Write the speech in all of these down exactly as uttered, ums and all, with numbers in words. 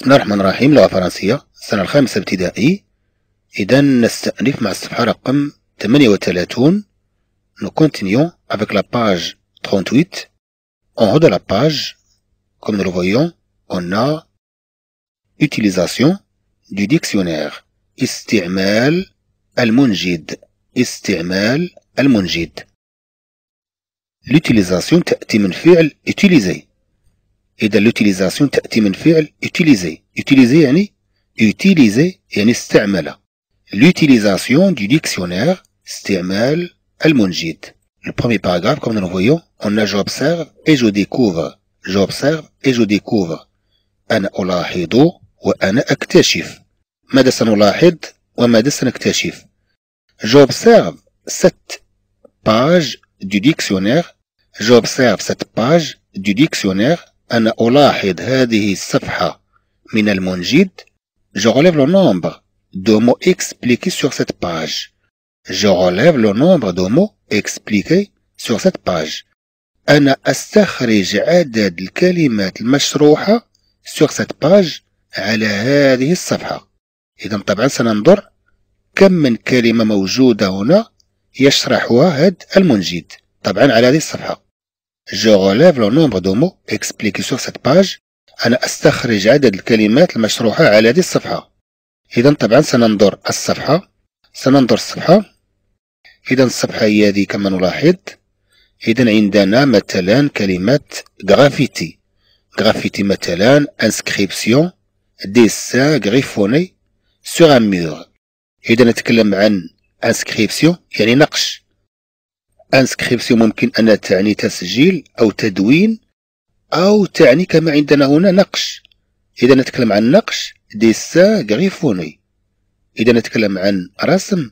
بسم الله الرحمن الرحيم. لغة فرنسية السنة الخامسة ابتدائي. إذا نستأنف مع الصفحة رقم ثمانية وثلاثين. Nous continuons avec la page trente-huit. En haut de la page, comme nous le voyons, on a utilisation du dictionnaire. استعمال المنجد. استعمال المنجد. L'utilisation تأتي من فعل utiliser. إذا l'utilisation تأتي من فعل utiliser. utiliser يعني utiliser يعني استعمل. L'utilisation du dictionnaire استعمال المنجد. Le premier paragraphe, comme nous le voyons, on a j'observe et je découvre. J'observe et je découvre. أنا ألاحظ وأنا أكتشف. ماذا سنلاحظ وماذا سنكتشف؟ J'observe cette page du dictionnaire. J'observe cette page du dictionnaire. أنا ألاحظ هذه الصفحة من المنجد. Je relève le nombre de mots expliqués sur cette page. Je relève le nombre de mots expliqués sur cette page. أنا أستخرج عدد الكلمات المشروحة sur cette page على هذه الصفحة. إذا طبعا سننظر كم من كلمة موجودة هنا يشرحها هذا المنجد طبعا على هذه الصفحة. Je relève le nombre de mots expliqués sur cette page. أنا أستخرج عدد الكلمات المشروحة على هذه الصفحة. إذا طبعا سننظر الصفحة. سننظر الصفحة. إذا الصفحة هي هذه كما نلاحظ. إذا عندنا مثلا كلمة غرافيتي. غرافيتي مثلا inscription, dessin griffonné sur un mur. إذا نتكلم عن inscription يعني نقش. inscription ممكن أن تعني تسجيل أو تدوين أو تعني كما عندنا هنا نقش. إذا نتكلم عن نقش dessin griffonné. إذا نتكلم عن رسم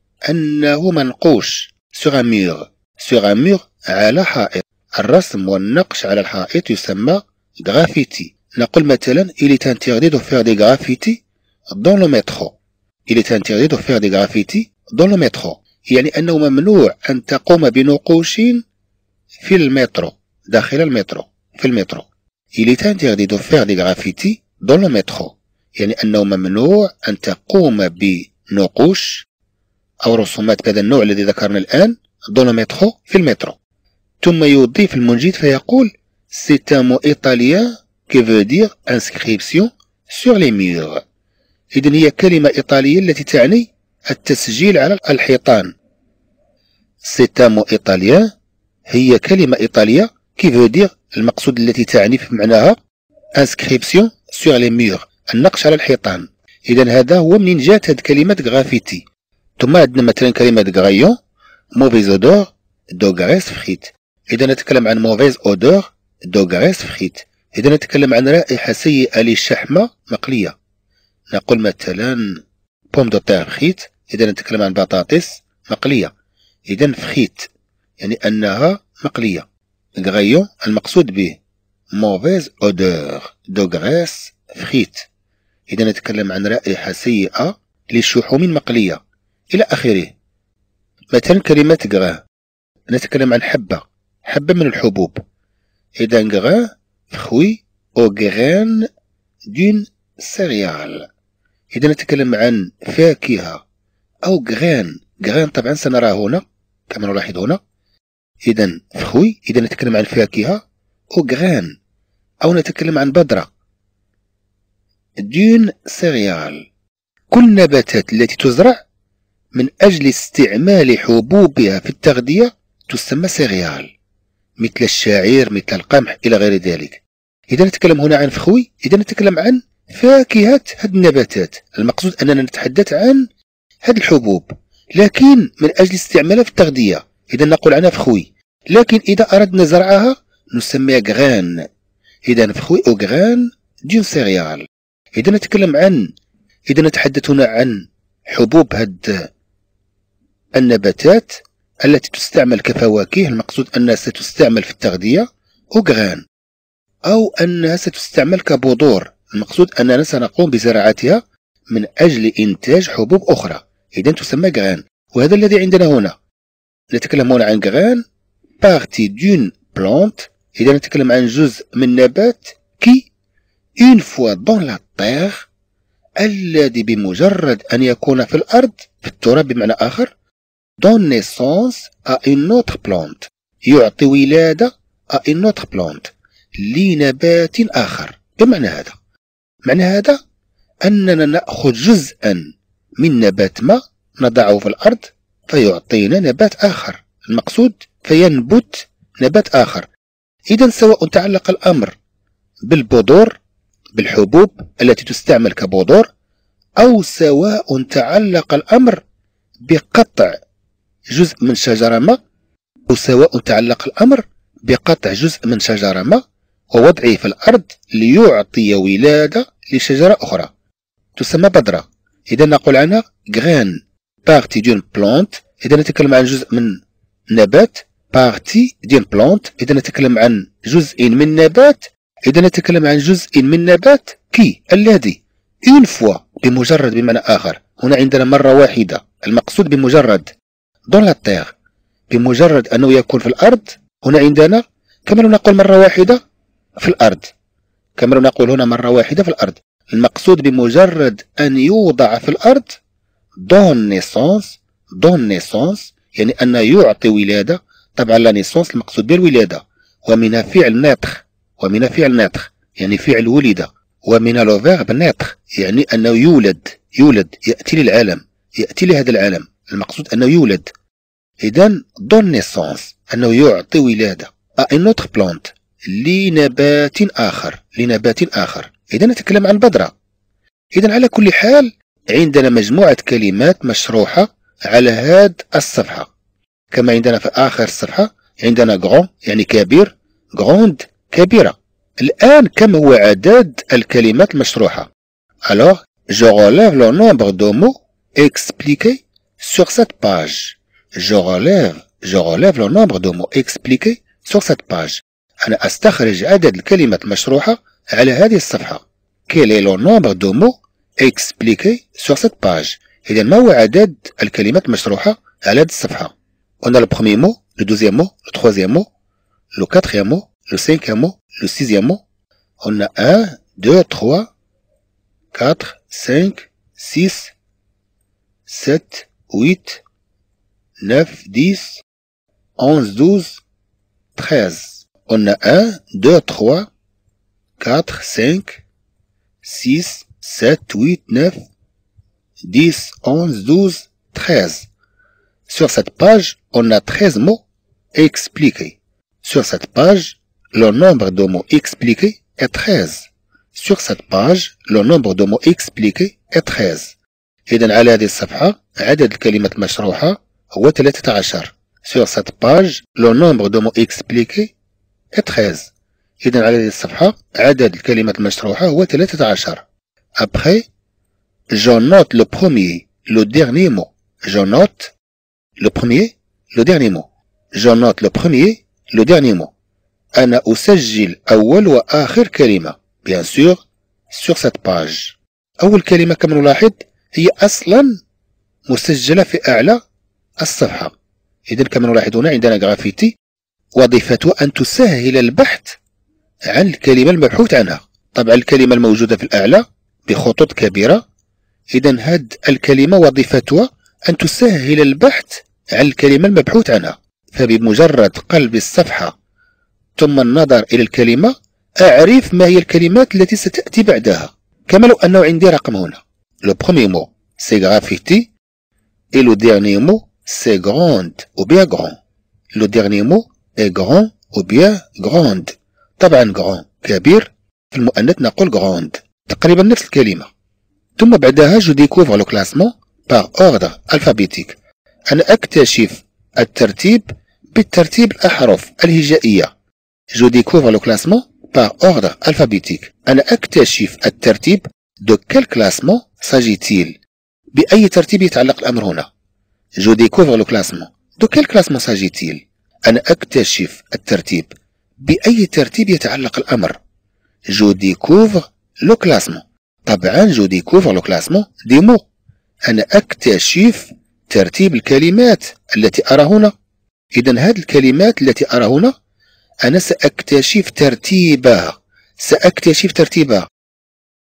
أنه منقوش sur un mur. sur un mur على حائط. الرسم والنقش على الحائط يسمى graffiti. نقول مثلا il est interdit de faire des graffitis dans le métro. il est interdit de faire des graffitis dans le métro. يعني أنه ممنوع أن تقوم بنقوش في المترو داخل المترو في المترو. il est interdit de faire des graffitis dans le métro. يعني أنه ممنوع أن تقوم بنقوش أو رسومات بهذا النوع الذي ذكرنا الآن dans le métro في المترو. ثم يضيف المنجد فيقول c'est un mot italien qui veut dire inscription sur les murs. إذن هي كلمة إيطالية التي تعني التسجيل على الحيطان. c'est un mot italien هي كلمة إيطالية qui veut dire المقصود التي تعني في معناها inscription sur les murs النقش على الحيطان. إذا هذا هو منين جات هذه كلمة غرافيتي. ثم عندنا مثلا كلمة غرايون mauvaise odeur de graisse frite. إذا نتكلم عن mauvaise odeur de graisse frite. إذا نتكلم عن رائحة سيئة للشحمة مقلية. نقول مثلا بوم دو تير فريت. إذا نتكلم عن بطاطس مقلية. إذا فريت يعني أنها مقلية. غرايون المقصود به mauvaise odeur de graisse frite. إذا نتكلم عن رائحة سيئة للشحوم مقلية إلى آخره. مثلا كلمة غران نتكلم عن حبة. حبة من الحبوب. إذا غران fruit au grain d'une céréale. إذا نتكلم عن فاكهة أو غران. غران طبعا سنرى هنا كما نلاحظ هنا. إذا fruit إذا نتكلم عن فاكهة أو غران أو نتكلم عن بذرة d'une céréale. كل النباتات التي تزرع من أجل استعمال حبوبها في التغذية تسمى سيريال مثل الشعير مثل القمح إلى غير ذلك. إذا نتكلم هنا عن فخوي إذا نتكلم عن فاكهة هذه النباتات. المقصود أننا نتحدث عن هذه الحبوب لكن من أجل استعمالها في التغذية. إذا نقول عنها فخوي. لكن إذا أردنا زرعها نسميها غران. إذا فخوي أو غران دون سيريال. إذا نتكلم عن إذا نتحدث هنا عن حبوب هذه النباتات التي تستعمل كفواكه. المقصود أنها ستستعمل في التغذية أوغران أو أنها ستستعمل كبذور. المقصود أننا سنقوم بزراعتها من أجل إنتاج حبوب أخرى. إذا تسمى غران. وهذا الذي عندنا هنا. نتكلم هنا عن غران partie d'une plante. إذا نتكلم عن جزء من نبات qui une fois dans la terre الذي بمجرد أن يكون في الأرض في التراب بمعنى آخر donne naissance à une autre plante يعطي ولادة à une autre plante لنبات آخر. بمعنى هذا معنى هذا أننا نأخذ جزءا من نبات ما نضعه في الأرض فيعطينا نبات آخر، المقصود فينبت نبات آخر. إذا سواء تعلق الأمر بالبذور بالحبوب التي تستعمل كبذور أو سواء تعلق الأمر بقطع جزء من شجرة ما أو سواء تعلق الأمر بقطع جزء من شجرة ما ووضعه في الأرض ليعطي ولادة لشجرة أخرى تسمى بذرة. إذا نقول عنها grain partie d'une plante. إذا نتكلم عن جزء من نبات partie d'une plante. إذا نتكلم عن جزء من نبات. إذا نتكلم عن جزء من نبات كي الذي une fois بمجرد بمعنى آخر. هنا عندنا مرة واحدة، المقصود بمجرد dans la terre بمجرد أنه يكون في الأرض. هنا عندنا كما نقول مرة واحدة في الأرض، كما نقول هنا مرة واحدة في الأرض. المقصود بمجرد أن يوضع في الأرض donne naissance donne naissance يعني أن يعطي ولادة. طبعا لا نيسونس المقصود بالولادة، ومنها فعل ناتخ ومنها فعل ناتخ يعني فعل ولد، ومن لو فيرب ناتخ يعني أنه يولد يولد يأتي للعالم يأتي لهذا العالم، المقصود أنه يولد. إذا donne naissance أنه يعطي ولادة à une autre plante لنبات آخر لنبات آخر. إذا نتكلم عن بذرة. إذا على كل حال عندنا مجموعة كلمات مشروحة على هذه الصفحة، كما عندنا في آخر الصفحة عندنا grand يعني كبير، grande كبيرة. الآن كم هو عدد الكلمات المشروحة؟ Alors je relève le nombre de mots expliqués sur cette page. Je relève je relève le nombre de mots expliqués sur cette page. أنا أستخرج عدد الكلمات المشروحة على هذه الصفحة. Quel est le nombre de mots expliqués sur cette page? إذا ما هو عدد الكلمات المشروحة على هذه الصفحة؟ On a le premier mot, le deuxième mot, le troisième mot, le quatrième mot, le cinquième mot, le sixième mot. On a un, deux, trois, quatre, cinq, six, sept, huit, neuf, dix, onze, douze, treize. On a un, deux, trois, quatre, cinq, six, sept, huit, neuf, dix, onze, douze, treize. Sur cette page, on a treize mots expliqués. Sur cette page, le nombre de mots expliqués est treize. Sur cette page, le nombre de mots expliqués est treize. إذا على هذه الصفحة عدد الكلمات المشروحة هو ثلاثة عشر. Sur cette page, le nombre de mots expliqués est treize. إذا على هذه الصفحة عدد الكلمات المشروحة هو ثلاثة عشر. Après, je note le premier, le dernier mot. Je note le premier, le dernier mot. Je note le premier, le dernier mot. أنا أسجل أول وآخر كلمة. Bien sûr, sur cette page. أول كلمة كما نلاحظ هي أصلا مسجلة في أعلى الصفحة. إذا كما نلاحظ هنا عندنا جرافيتي وظيفتها أن تسهل البحث عن الكلمة المبحوث عنها. طبعا الكلمة الموجودة في الأعلى بخطوط كبيرة. إذا هذه الكلمة وظيفتها أن تسهل البحث عن الكلمة المبحوث عنها. فبمجرد قلب الصفحة ثم النظر إلى الكلمة أعرف ما هي الكلمات التي ستأتي بعدها. كما لو أنه عندي رقم هنا. Le premier mot c'est graffiti et le dernier mot c'est grande ou bien grand. Le dernier mot est grand ou bien grande. طبعا grand كبير، في المؤنث نقول grande. تقريبا نفس الكلمة. ثم بعدها je découvre le classement par ordre alphabétique. أنا أكتشف الترتيب بالترتيب الأحرف الهجائية. Je découvre le classement par ordre alphabétique. أنا أكتشف الترتيب. De quel classement s'agit-il? بأي ترتيب يتعلق الأمر هنا؟ Je découvre le classement. De quel classement s'agit-il? أنا أكتشف الترتيب. بأي ترتيب يتعلق الأمر؟ Je découvre le classement. طبعا je découvre le classement des mots. أنا أكتشف ترتيب الكلمات التي أرى هنا. إذا هذه الكلمات التي أرى هنا أنا سأكتشف ترتيبها. سأكتشف ترتيبها.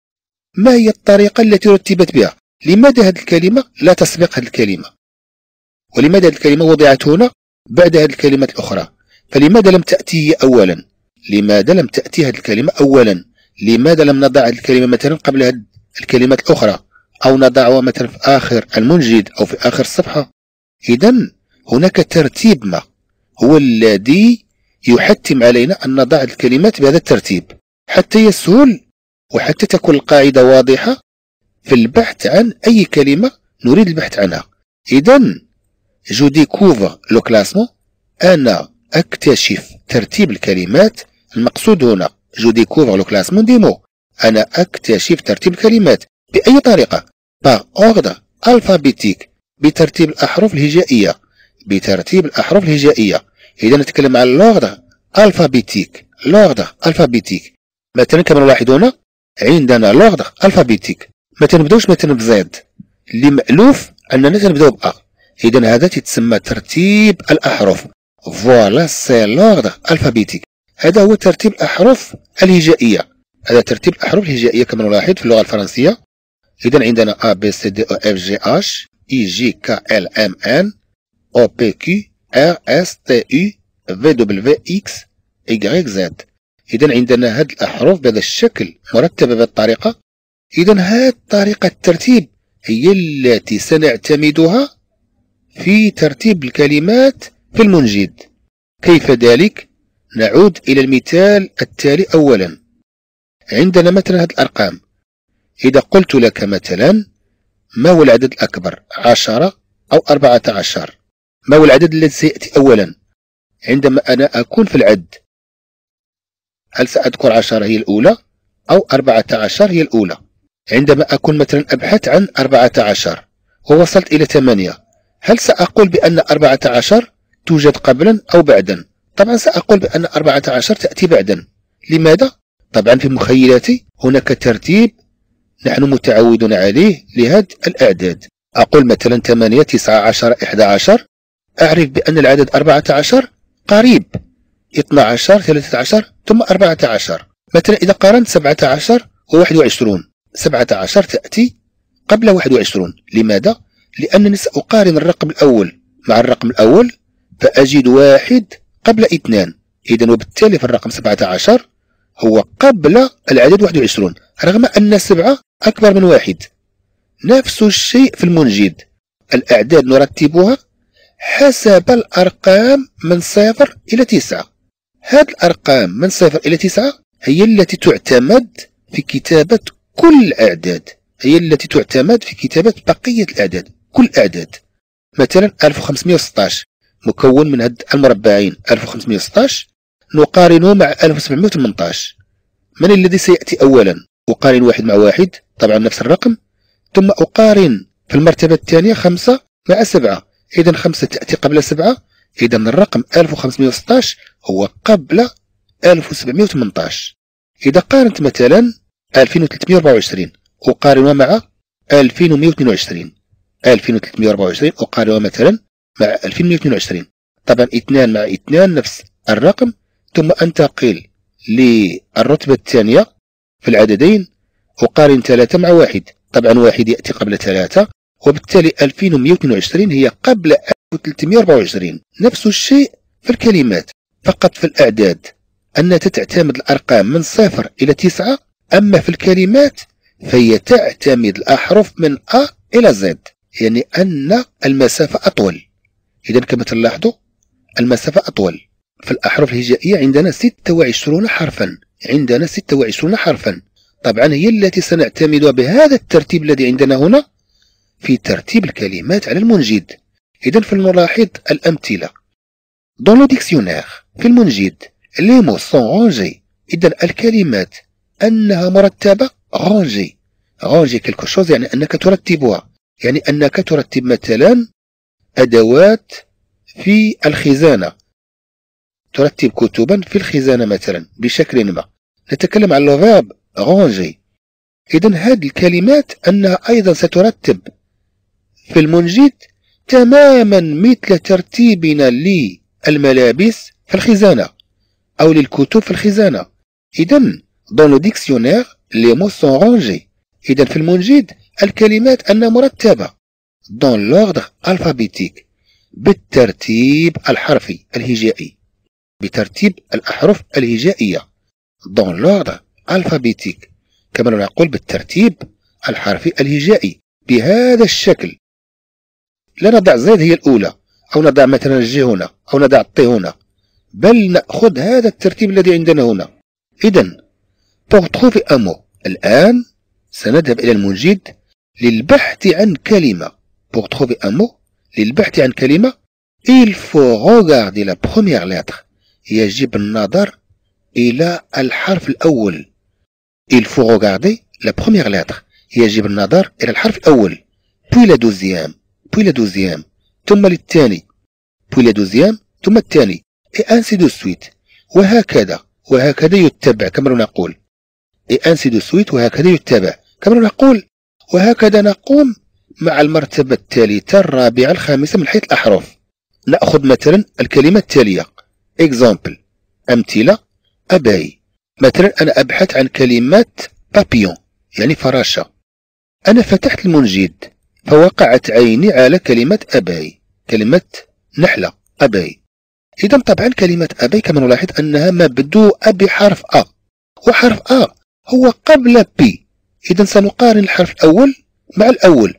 ما هي الطريقة التي رتبت بها؟ لماذا هذه الكلمة لا تسبق هذه الكلمة؟ ولماذا هذه الكلمة وضعت هنا بعد هذه الكلمات الأخرى؟ فلماذا لم تأتي هي أولا؟ لماذا لم تأتي هذه الكلمة أولا؟ لماذا لم نضع هذه الكلمة مثلا قبل هذه الكلمات الأخرى، أو نضعها مثلا في آخر المنجد أو في آخر الصفحة؟ إذن هناك ترتيب ما هو الذي يحتم علينا أن نضع الكلمات بهذا الترتيب حتى يسهل وحتى تكون القاعدة واضحة في البحث عن أي كلمة نريد البحث عنها. إذن جو ديكوفر لو كلاسمون، أنا أكتشف ترتيب الكلمات. المقصود هنا جو ديكوفر لو كلاسمون دي مو، أنا أكتشف ترتيب الكلمات بأي طريقة؟ باغ أوردر ألفابيتيك، بترتيب الأحرف الهجائية، بترتيب الأحرف الهجائية. إذا نتكلم عن لوردر ألفابيتيك، لوردر ألفابيتيك. مثلا كما نلاحظ هنا عندنا لوردر ألفابيتيك، ما تنبداوش مثلا بزاد اللي مألوف أننا تنبداو بأ. إذا هذا تتسمى ترتيب الأحرف. فوالا سي لوردر ألفابيتيك، هذا هو ترتيب الأحرف الهجائية. هذا ترتيب الأحرف الهجائية كما نلاحظ في اللغة الفرنسية. إذا عندنا A B C D E F G H I J K L M N O P Q R S T U V W X Y Z. إذا عندنا هذه الأحرف بهذا الشكل مرتبة بهذه الطريقة. إذا هذه طريقة الترتيب هي التي سنعتمدها في ترتيب الكلمات في المنجد. كيف ذلك؟ نعود إلى المثال التالي. أولا عندنا مثلا هذه الأرقام. إذا قلت لك مثلا ما هو العدد الأكبر، عشرة أو أربعة عشر، ما هو العدد الذي سيأتي أولا عندما أنا أكون في العد؟ هل سأذكر عشرة هي الأولى أو أربعة عشر هي الأولى؟ عندما أكون مثلا أبحث عن أربعة عشر ووصلت إلى ثمانية، هل سأقول بأن أربعة عشر توجد قبلا أو بعدا؟ طبعا سأقول بأن أربعة عشر تأتي بعدا. لماذا؟ طبعا في مخيلتي هناك ترتيب نحن متعودون عليه لهذه الأعداد. أقول مثلا ثمانية تسعة عشر إحدى عشر، أعرف بأن العدد أربعة عشر قريب، اثنا عشر ثلاثة عشر ثم أربعة عشر. مثلا إذا قارنت سبعة عشر وواحد وعشرون، سبعة عشر تأتي قبل واحد وعشرون. لماذا؟ لأنني سأقارن الرقم الأول مع الرقم الأول فأجد واحد قبل اثنان. إذن وبالتالي في الرقم سبعة عشر هو قبل العدد واحد وعشرون، رغم أن سبعة أكبر من واحد. نفس الشيء في المنجد، الأعداد نرتبها حسب الأرقام من صفر إلى تسعة. هذه الأرقام من صفر إلى تسعة هي التي تعتمد في كتابة كل الأعداد، هي التي تعتمد في كتابة بقية الأعداد، كل الأعداد. مثلا ألف وخمسمائة وستة عشر مكون من هاد المربعين ألف وخمسمائة وستة عشر نقارنه مع ألف وسبعمائة وثمانية عشر. من الذي سيأتي أولا؟ أقارن واحد مع واحد، طبعا نفس الرقم، ثم أقارن في المرتبة الثانية خمسة مع سبعة. إذا خمسة تأتي قبل سبعة، إذا الرقم ألف وخمسمائة وستة عشر هو قبل ألف وسبعمائة وثمانية عشر. إذا قارنت مثلا ألفين وثلاثمائة وأربعة وعشرين أقارنها مع ألفين ومائة واثنين وعشرين، ألفين وثلاثمائة وأربعة وعشرين أقارنها مثلا مع ألفين ومائة واثنين وعشرين. طبعا اثنان مع اثنان نفس الرقم، ثم أنتقل للرتبة الثانية في العددين أقارن ثلاثة مع واحد، طبعا واحد يأتي قبل ثلاثة، وبالتالي ألفين ومائة واثنين وعشرين هي قبل ألف وثلاثمائة وأربعة وعشرين. نفس الشيء في الكلمات، فقط في الأعداد أنها تعتمد الأرقام من صفر إلى تسعة، أما في الكلمات فهي تعتمد الأحرف من أ إلى زد، يعني أن المسافة أطول. إذا كما تلاحظوا المسافة أطول. في الأحرف الهجائية عندنا ستة وعشرين حرفا، عندنا ستة وعشرين حرفا، طبعا هي التي سنعتمدها بهذا الترتيب الذي عندنا هنا في ترتيب الكلمات على المنجد. إذا فلنلاحظ الأمثلة. Dans le dictionnaire في المنجد les mots sont rangés. إذا الكلمات أنها مرتبة rangée. rangée quelque chose يعني أنك ترتبها، يعني أنك ترتب مثلا أدوات في الخزانة، ترتب كتبا في الخزانة مثلا بشكل ما. نتكلم عن الفيرب ranger. إذا هذه الكلمات أنها أيضا سترتب في المنجد تماما مثل ترتيبنا للملابس في الخزانة أو للكتب في الخزانة. إذا dans le dictionnaire les mots sont rangés. إذا في المنجد الكلمات أنها مرتبة dans l'ordre alphabétique بالترتيب الحرفي الهجائي، بترتيب الأحرف الهجائية dans l'ordre alphabétique، كما نقول بالترتيب الحرفي الهجائي بهذا الشكل. لا نضع زد هي الأولى، أو نضع مثلا الجي هنا، أو نضع الطي هنا، بل نأخذ هذا الترتيب الذي عندنا هنا. إذن pour trouver un mot، الآن سنذهب إلى المنجد للبحث عن كلمة. pour trouver un mot للبحث عن كلمة il faut regarder la première lettre، يجب النظر إلى الحرف الأول. il faut regarder la première lettre، يجب النظر إلى الحرف الأول. puis la deuxième، puis la deuxième، ثم للثاني، puis la deuxième، ثم الثاني، et ainsi de suite، وهكذا وهكذا يتبع كما نقول، et ainsi de suite، وهكذا يتبع كما نقول. وهكذا نقوم مع المرتبة الثالثة الرابعة الخامسة من حيث الأحرف. نأخذ مثلا الكلمة التالية example، أمثلة أباي. مثلا أنا أبحث عن كلمة بابيون يعني فراشة. أنا فتحت المنجد فوقعت عيني على كلمة أباي، كلمة نحلة أباي. إذا طبعا كلمة أباي كما نلاحظ أنها مبدوءة بحرف أ، وحرف أ هو قبل بي. إذا سنقارن الحرف الأول مع الأول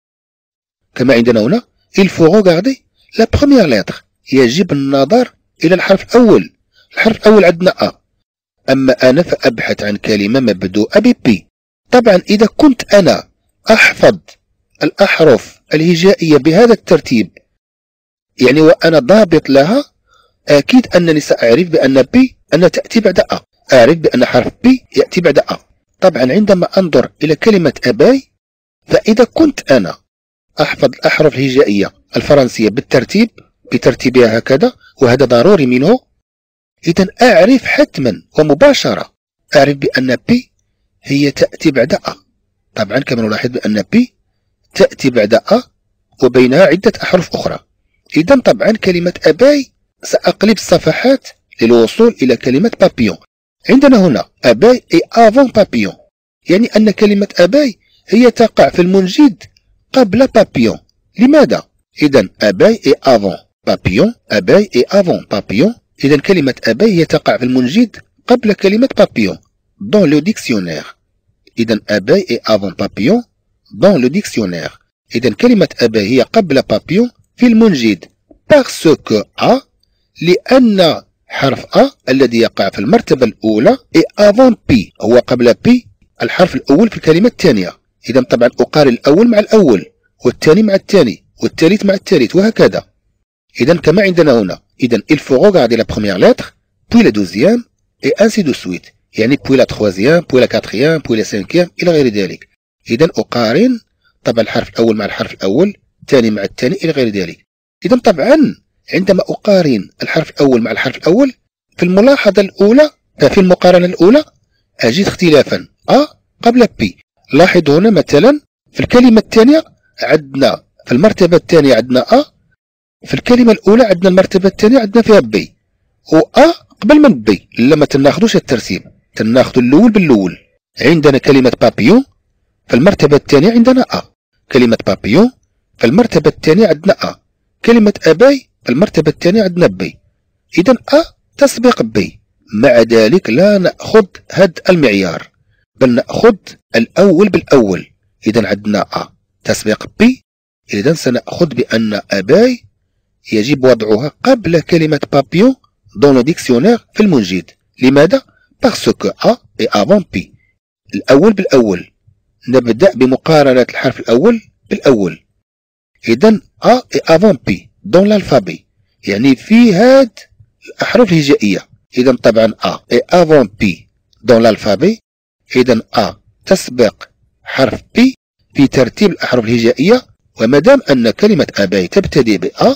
كما عندنا هنا il faut regarder la première lettre، يجب النظر إلى الحرف الأول. الحرف الأول عندنا أ، أما أنا فأبحث عن كلمة مبدوءة ببي. طبعا إذا كنت أنا أحفظ الأحرف الهجائية بهذا الترتيب يعني وأنا ضابط لها، أكيد أنني سأعرف بأن بي أن تأتي بعد أ، أعرف بأن حرف بي يأتي بعد أ. طبعا عندما أنظر إلى كلمة أباي فإذا كنت أنا أحفظ الأحرف الهجائية الفرنسية بالترتيب بترتيبها هكذا، وهذا ضروري منه، إذا أعرف حتما ومباشرة أعرف بأن بي هي تأتي بعد أ. طبعا كما نلاحظ بأن بي تأتي بعد أ وبينها عدة أحرف أخرى. إذا طبعا كلمة أباي سأقلب الصفحات للوصول إلى كلمة بابيون. عندنا هنا أباي إي أفون بابيون، يعني أن كلمة أباي هي تقع في المنجد قبل بابيون. لماذا؟ إذا أباي إي أفون بابيون، أباي إي أفون بابيون. إذا كلمة أباي هي تقع في المنجد قبل كلمة بابيون dans le dictionnaire. إذا أباي إي أفون بابيون dans le dictionnaire. إذا كلمة أباي هي قبل بابيون في المنجد parce que أ، لأن حرف أ الذي يقع في المرتبة الأولى إي أفون بي، هو قبل بي الحرف الأول في الكلمة الثانية. إذا طبعا أقارن الأول مع الأول، والثاني مع الثاني، والثالث مع الثالث، وهكذا. إذا كما عندنا هنا، إذا il faut regarder la première lettre puis la deuxième et ainsi de suite، يعني puis la troisième puis la quatrième puis la cinquième إلى غير ذلك. إذا أقارن طبعا الحرف الأول مع الحرف الأول، الثاني مع الثاني إلى غير ذلك. إذا طبعا عندما أقارن الحرف الأول مع الحرف الأول في الملاحظة الأولى، في المقارنة الأولى أجد اختلافا أ قبل بي. لاحظ هنا مثلا في الكلمة الثانية عندنا في المرتبة الثانية عندنا أ، في الكلمة الأولى عندنا المرتبة الثانية عندنا فيها بي، وأ قبل من بي. لا ما تناخذوش الترتيب، تناخذوا الأول بالأول. عندنا كلمة بابيون في المرتبة الثانية عندنا أ، كلمة بابيون في المرتبة الثانية عندنا أ، كلمة أباي في المرتبة الثانية عندنا بي. إذا أ تسبق بي، مع ذلك لا نأخذ هذا المعيار بل نأخذ الأول بالأول. إذا عندنا أ تسبق بي، إذا سنأخذ بأن أباي يجب وضعها قبل كلمة بابيون dans le dictionnaire في المنجد. لماذا؟ parce que أ est avant P، الأول بالأول. نبدأ بمقارنة الحرف الأول بالأول. إذا أ est avant P dans l'alphabet، يعني في هاد الأحرف الهجائية. إذا طبعا أ est avant P dans l'alphabet، إذا أ تسبق حرف P في ترتيب الأحرف الهجائية. ومادام أن كلمة أباي تبتدئ بأ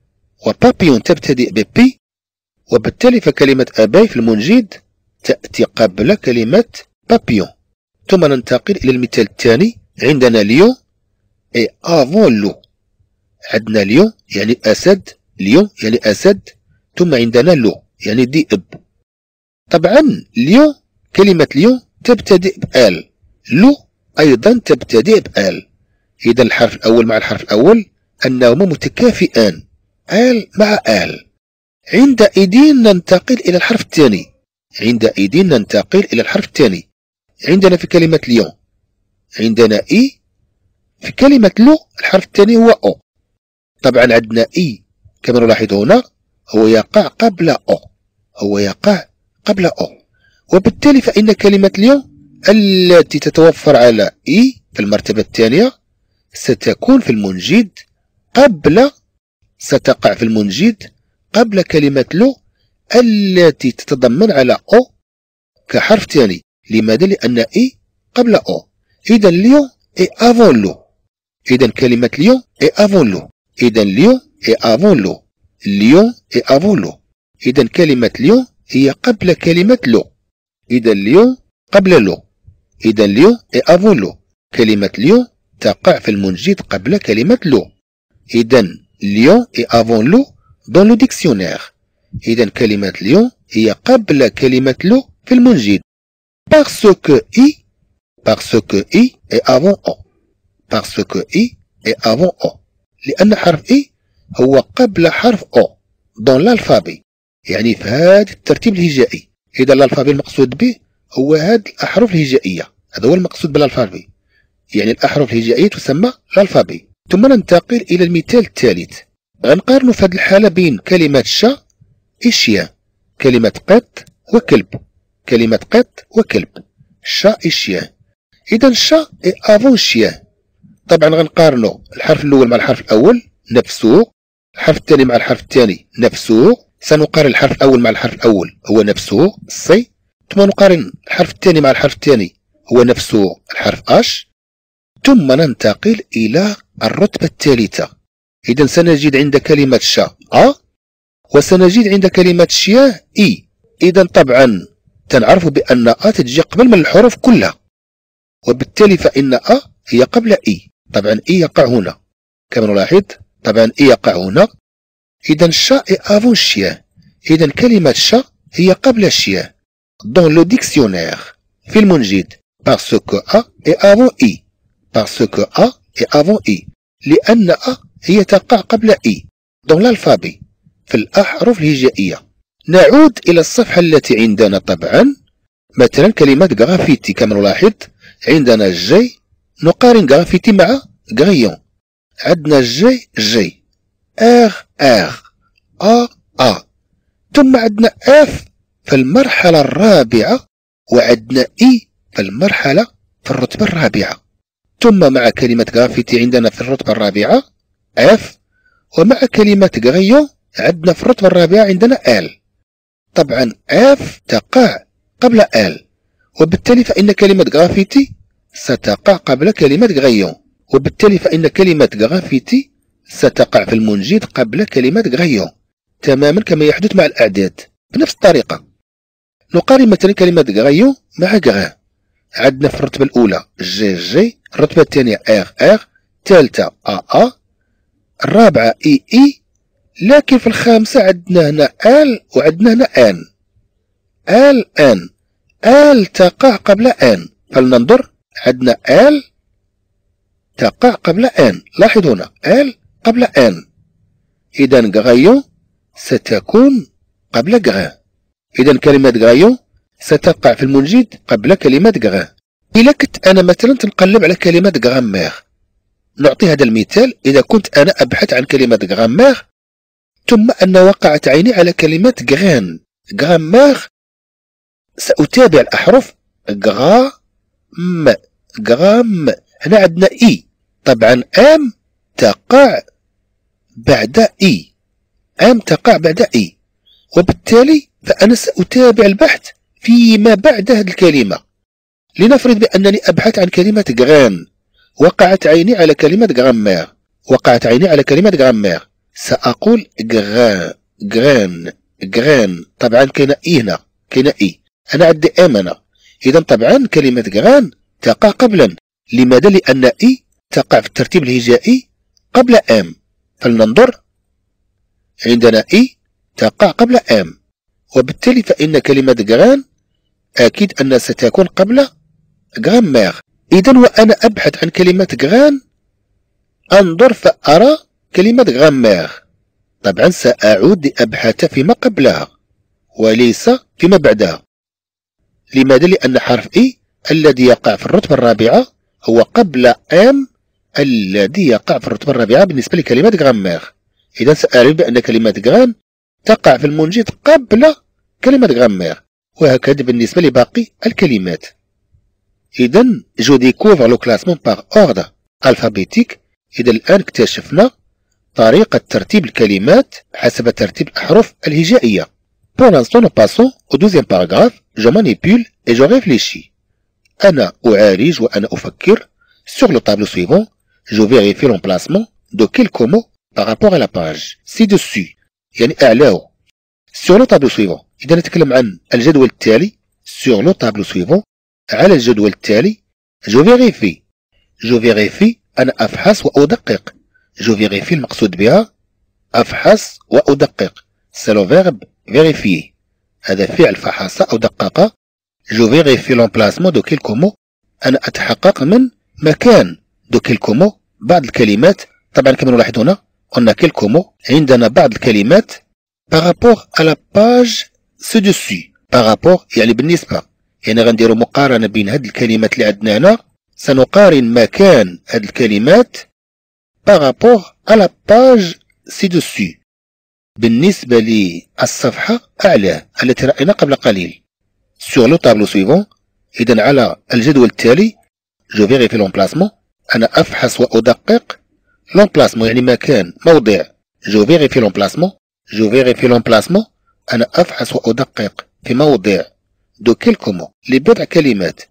وبابيون تبتدئ ببي، وبالتالي فكلمة أباي في المنجد تأتي قبل كلمة بابيون. ثم ننتقل إلى المثال الثاني. عندنا ليون اي افون لو، عندنا ليون يعني أسد، ليون يعني أسد، ثم عندنا لو يعني ذئب. طبعا ليون كلمة ليون تبتدئ بآل، لو أيضا تبتدئ بآل. إذا الحرف الأول مع الحرف الأول أنهما متكافئان، آل مع آل. عندئذ ننتقل إلى الحرف الثاني. عندئذ ننتقل إلى الحرف الثاني. عندنا في كلمة ليون عندنا إي، في كلمة لو الحرف الثاني هو أو. طبعا عندنا إي كما نلاحظ هنا هو يقع قبل أو، هو يقع قبل أو، وبالتالي فإن كلمة ليون التي تتوفر على إي في المرتبة الثانية ستكون في المنجد قبل ستقع في المنجد قبل كلمة لو التي تتضمن على أو كحرف ثاني. لماذا؟ لأن إي قبل أو. إذا ليون إي أفون لو. إذا كلمة ليون إي أفون لو. إذا ليون إي أفون لو. ليون إي أفون لو. إذا كلمة ليون هي قبل كلمة لو. إذا ليون قبل لو. إذا ليون إي أفون لو. كلمة ليون تقع في المنجد قبل كلمة لو. إذا ليون إي أفون لو dans le dictionnaire. إذا كلمة ليون هي قبل كلمة لو في المنجد. Parce que I parce que I est avant O. Parce que I est avant O. لأن حرف I هو قبل حرف O dans l'alphabet. يعني في هذا الترتيب الهجائي. إذا الألفابي المقصود به هو هذه الأحرف الهجائية. هذا هو المقصود بالألفابي. يعني الأحرف الهجائية تسمى الألفابي. ثم ننتقل إلى المثال الثالث. غنقارنوا في هذه الحالة بين كلمة شا إشيا، كلمة قط وكلب، كلمة قط وكلب، شا إشيا. إذا شا إي أفون شيا. طبعا غنقارنوا الحرف الأول مع الحرف الأول نفسه، الحرف الثاني مع الحرف الثاني نفسه. سنقارن الحرف الأول مع الحرف الأول هو نفسه السي، ثم نقارن الحرف الثاني مع الحرف الثاني هو نفسه الحرف أش، ثم ننتقل إلى الرتبة الثالثة. إذا سنجد عند كلمة شا أ، وسنجد عند كلمة شيا إي. إذا طبعا تنعرف بأن أ تجي قبل من الحروف كلها، وبالتالي فإن أ هي قبل إي. طبعا إي يقع هنا كما نلاحظ، طبعا إي يقع هنا. إذا شا إي أفون شيا. إذا كلمة شا هي قبل شيا dans le dictionnaire في المنجد. parce que أ est avant إي. parce que أ est avant إي. لأن أ هي تقع قبل إي dans l'alphabet في الأحرف الهجائية. نعود إلى الصفحة التي عندنا. طبعا مثلا كلمة غرافيتي كما نلاحظ عندنا جي، نقارن غرافيتي مع غريون. عندنا جي جي، اغ اغ، ا ا، ثم عندنا اف في المرحلة الرابعة، وعندنا اي في المرحلة في الرتبة الرابعة. ثم مع كلمة غرافيتي عندنا في الرتبة الرابعة اف، ومع كلمة غريون عندنا في الرتبة الرابعة عندنا ال. طبعا اف تقع قبل ال، وبالتالي فإن كلمة غرافيتي ستقع قبل كلمة غريون، وبالتالي فإن كلمة غرافيتي ستقع في المنجد قبل كلمة غريون، تماما كما يحدث مع الأعداد بنفس الطريقة. نقارن مثلا كلمة غريون مع غران. عندنا في الرتبة الأولى جي جي، الرتبة الثانية اغ اغ، الثالثة ا ا، الرابعة اي اي، لكن في الخامسة عندنا هنا ال وعندنا هنا ان. ال ان، ال تقع قبل ان. فلننظر، عندنا ال تقع قبل ان. لاحظ هنا ال قبل ان. إذا غريون ستكون قبل غران. إذا كلمة غريون ستقع في المنجد قبل كلمة غران. إلا كنت أنا مثلا تنقلب على كلمة غرامير، نعطي هذا المثال. إذا كنت أنا أبحث عن كلمة غرامير ثم أن وقعت عيني على كلمة غران، غرامير، سأتابع الأحرف غرا م غرام. هنا عندنا إي، طبعا آم تقع بعد إي، آم تقع بعد إي، وبالتالي فأنا سأتابع البحث فيما بعد هذه الكلمة. لنفرض بأنني أبحث عن كلمة غران، وقعت عيني على كلمة غرامير، وقعت عيني على كلمة غرامير، سأقول غران غران غران. طبعا كاينة إي هنا، كاينة إي، أنا عندي آم هنا. إذا طبعا كلمة غران تقع قبلا. لماذا؟ لأن إي تقع في الترتيب الهجائي قبل آم. فلننظر، عندنا إي تقع قبل آم، وبالتالي فإن كلمة غران أكيد أنها ستكون قبل غرامير. إذا وأنا أبحث عن كلمة غران أنظر فأرى كلمة غرامير. طبعا سأعود لأبحث فيما قبلها وليس فيما بعدها. لماذا؟ لأن حرف إي الذي يقع في الرتبة الرابعة هو قبل أم الذي يقع في الرتبة الرابعة بالنسبة لكلمة غرامير. إذا سأعرف بأن كلمة غران تقع في المنجد قبل كلمة غرامير، وهكذا بالنسبة لباقي الكلمات. إذا جو ديكوفر لو كلاسمون باغ أوردر ألفابيتيك. إذا الآن اكتشفنا طريقة ترتيب الكلمات حسب ترتيب الأحرف الهجائية. Pour l'instant, nous passons au douzième paragraphe. Je manipule et je réfléchis. أنا أعالج وأنا أفكر. Sur le tableau suivant, je vérifie l'emplacement de quelques mots par rapport à la page ci-dessus. يعني أعلاه. Sur le tableau suivant. إذا نتكلم عن الجدول التالي. Sur le tableau suivant. على الجدول التالي. Je vérifie. Je vérifie. أنا أفحص وأدقق. Je vérifie المقصود بها أفحص وأدقق. C'est le verbe vérifier. هذا فعل فحص أو دقق. Je vérifie l'emplacement de quelques mots. أنا أتحقق من مكان de quelques mots بعض الكلمات. طبعا كما نلاحظ هنا قلنا quelques mots. عندنا بعض الكلمات par rapport à la page ci-dessus. par rapport يعني بالنسبة، يعني غنديروا مقارنة بين هذه الكلمات اللي عندنا هنا. سنقارن مكان هذه الكلمات par rapport à la page ci-dessus بالنسبة للصفحة أعلى التي رأينا قبل قليل. sur le tableau suivant. إذا على الجدول التالي je vérifie l'emplacement. أنا أفحص وأدقق. l'emplacement يعني مكان موضع. je vérifie l'emplacement. je vérifie l'emplacement. أنا أفحص وأدقق في موضع de quelques mots لبضع كلمات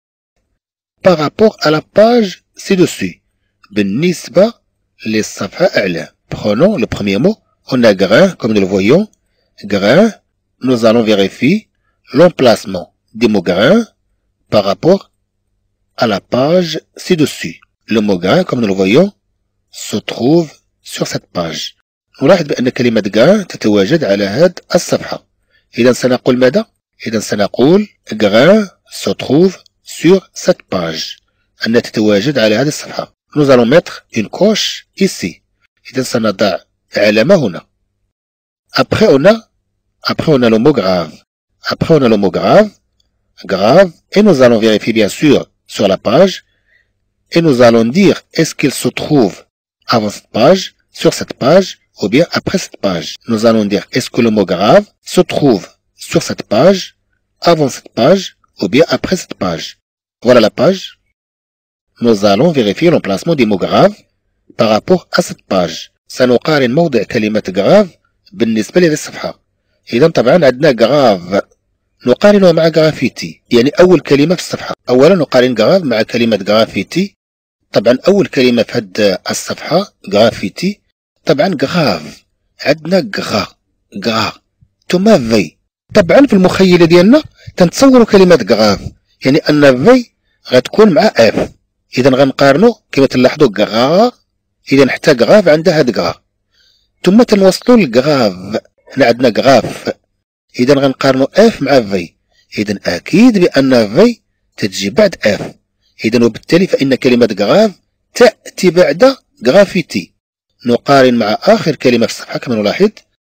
par rapport à la page ci-dessus بالنسبة للصفحة أعلى. Prenons le premier mot. On a grain, comme nous le voyons. Grain. Nous allons vérifier l'emplacement des mots grain par rapport à la page ci-dessus. Le mot grain, comme nous le voyons, se trouve sur cette page. نلاحظ بأن كلمة grain تتواجد على هذه الصفحة. إذا سنقول ماذا؟ إذا سنقول grain se trouve sur cette page. أنها تتواجد على هذه الصفحة. Nous allons mettre une coche ici. إذا سنضع علامة هنا. Après on a, après on a le mot grave. Après on a le mot grave, grave, et nous allons vérifier bien sûr sur la page, et nous allons dire est-ce qu'il se trouve avant cette page, sur cette page, ou bien après cette page. Nous allons dire est-ce que le mot grave se trouve sur cette page, avant cette page, ou bien après cette page. Voilà la page. Nous allons vérifier l'emplacement des mots graves par rapport à cette page. سنقارن موضع كلمة grave بالنسبة لهذه الصفحة. إذا طبعا عندنا grave نقارنه مع graffiti. يعني أول كلمة في الصفحة. أولا نقارن grave مع كلمة graffiti. طبعا أول كلمة في هذه الصفحة graffiti. طبعا grave عندنا غا غا ثم في. طبعا في المخيلة ديالنا تنتصوروا كلمة grave يعني أن في غتكون مع اف. إذا غنقارنو كما تلاحظوا غا. إذا حتى غاف عندها هاد غا. ثم تنوصلوا للغاف. هنا عندنا غاف. إذا غنقارنوا اف مع في. إذا أكيد بأن في تتجي بعد اف. إذا وبالتالي فإن كلمة غاف تأتي بعد غافيتي. نقارن مع آخر كلمة في الصفحة كما نلاحظ.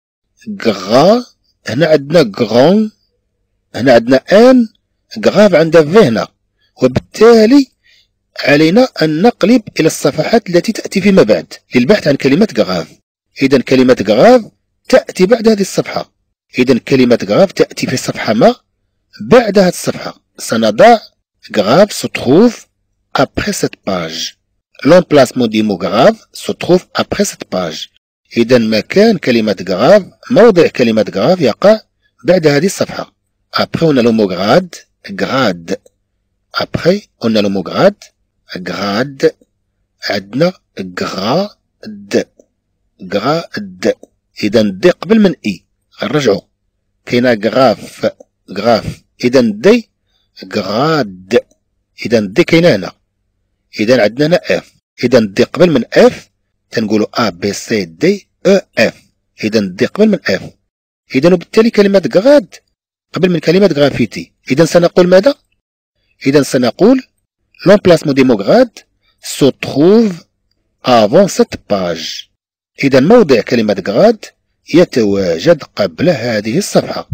غا. هنا عندنا غون. هنا عندنا ان. غاف عندها في هنا. وبالتالي علينا أن نقلب إلى الصفحات التي تأتي فيما بعد للبحث عن كلمة غاف. إذا كلمة غاف تأتي بعد هذه الصفحة. إذا كلمة غاف تأتي في صفحة ما بعد هذه الصفحة. سنضع غاف se trouve après cette page. L'emplacement du mot grave se trouve après cette page. إذا مكان كلمة غاف موضع كلمة غاف يقع بعد هذه الصفحة. Après on a le mot grade. grade. Après on a le mot grade. grade. عندنا grade. grade. إذا دي قبل من إي غنرجعو. كاينة غراف. غراف. إذا دي grade. إذا دي كاينة هنا. إذا عندنا هنا اف. إذا دي قبل من اف تنقولو ا بي سي دي او اف. إذا دي قبل من اف. إذا وبالتالي كلمة غاد قبل من كلمة غرافيتي. إذا سنقول ماذا؟ إذا سنقول l'emplacement des mots grades se trouve avant cette page. إذا موضع كلمة grade يتواجد قبل هذه الصفحة.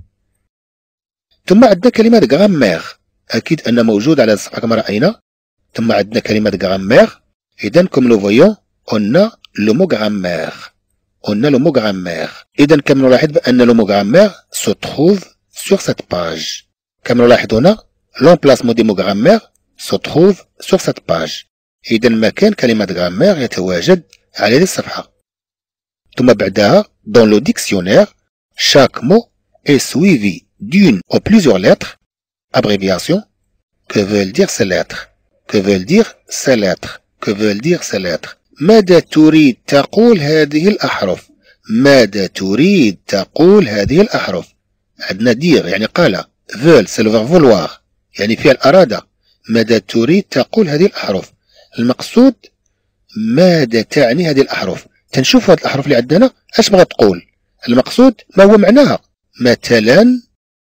ثم عندنا كلمة grammaire، أكيد أن موجود على الصفحة كما رأينا. ثم عندنا كلمة grammaire. إذا comme nous voyons on a le mot grammaire. On a le mot grammaire. إذا كما نلاحظ بأن le mot grammaire se trouve sur cette page. كما نلاحظ هنا l'emplacement des mots grammaire se trouve sur cette page. إذا مكان كلمة grammaire يتواجد على هذه الصفحة. ثم بعدها dans le dictionnaire chaque mot est suivi d'une ou plusieurs lettres. Abréviation. Que veulent dire ces lettres? Que veulent dire ces lettres? Que veulent dire ces lettres? ماذا تريد تقول هذه الأحرف؟ ماذا تريد تقول هذه الأحرف؟ عندنا دير يعني قال. veulent c'est le verbe vouloir يعني فعل أراد. ماذا تريد تقول هذه الأحرف؟ المقصود ماذا تعني هذه الأحرف؟ تنشوف هذه الأحرف اللي عندنا اش بغات تقول. المقصود ما هو معناها. مثلا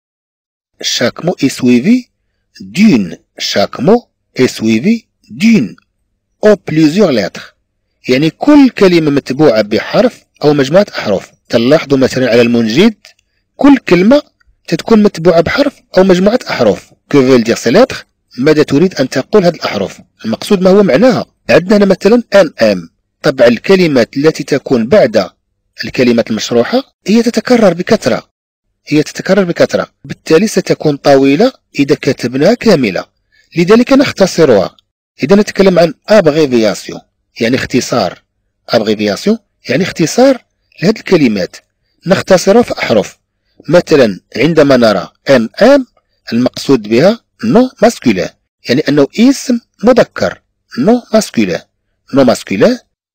chaque mot est suivi d'une. chaque mot est suivi d'une ou plusieurs lettres. يعني كل كلمة متبوعة بحرف أو مجموعة أحرف. تلاحظوا مثلا على المنجد كل كلمة تتكون متبوعة بحرف أو مجموعة أحرف. que veulent dire ces lettres؟ ماذا تريد أن تقول هذه الأحرف؟ المقصود ما هو معناها. عندنا هنا مثلا ان ام. طبعا الكلمات التي تكون بعد الكلمات المشروحة هي تتكرر بكثرة. هي تتكرر بكثرة، بالتالي ستكون طويلة إذا كتبناها كاملة، لذلك نختصرها. إذا نتكلم عن abréviation يعني اختصار. abréviation يعني اختصار لهذه الكلمات، نختصرها في أحرف. مثلا عندما نرى ان ام المقصود بها نو ماسكولين يعني أنه اسم مذكر. نو ماسكولين. نو ماسكولين